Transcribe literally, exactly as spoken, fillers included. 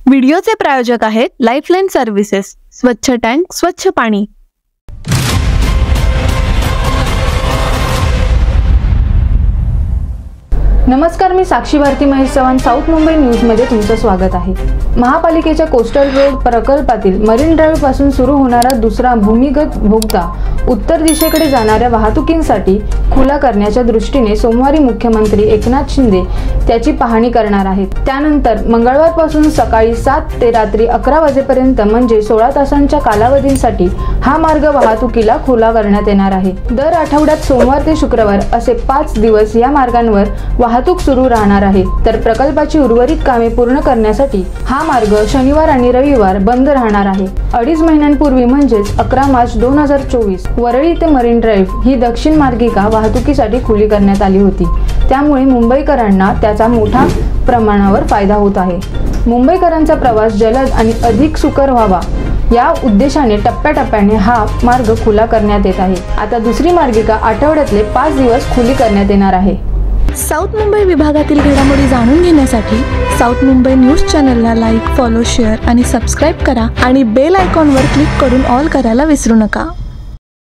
व्हिडिओचे प्रायोजक आहेत lifeline services, स्वच्छ टँक स्वच्छ पाणी। नमस्कार, मी साक्षी भारती महेश चव्हाण साऊथ मुंबई न्यूज मध्ये तुमचं स्वागत आहे। महापालिकेच्या कोस्टल रोड प्रकल्पातील मरीन ड्राईव्ह पासून सुरू होणारा दुसरा भूमिगत बोगदा उत्तर दिशेकडे जाणाऱ्या वाहतुकीसाठी खुला करण्याच्या दृष्टीने सोमवारी मुख्यमंत्री एकनाथ शिंदे त्याची पाहणी करणार आहेत। त्यानंतर मंगळवारपासून सकाळी सात ते रात्री अकरा वाजेपर्यंत म्हणजे सोळा तासांच्या कालावधीसाठी हा मार्ग वाहतुकीला खुला करण्यात येणार आहे। दर आठवड्यात सोमवार ते शुक्रवार असे पाच दिवस या मार्गांवर वाहतूक सुरू राहणार आहे। तर प्रकल्पाची उर्वरित कामे पूर्ण करण्यासाठी हा मार्ग शनिवार आणि रविवार बंद राहणार आहे। अडीच महिन्यांपूर्वी म्हणजेच अकरा मार्च दोन हजार चोवीस वरळी ते मरीन ड्राईव्ह ही दक्षिण मार्गिका वाहतुकीसाठी खुली करण्यात आली होती। त्यामुळे मुंबईकरांना त्याचा मोठा प्रमाणावर फायदा होत आहे। मुंबईकरांचा प्रवास जलद आणि अधिक सुकर व्हावा या उद्देशाने टप्प्याटप्प्याने हा मार्ग खुला करण्यात येत आहे। आता दुसरी मार्गिका आठवड्यातले पाच दिवस खुली करण्यात येणार आहे। साऊथ मुंबई विभागातील घडामोडी जाणून घेण्यासाठी साऊथ मुंबई न्यूज चॅनलला लाईक, फॉलो, शेअर आणि सबस्क्राईब करा आणि बेल आयकॉनवर क्लिक करून ऑल करायला विसरू नका।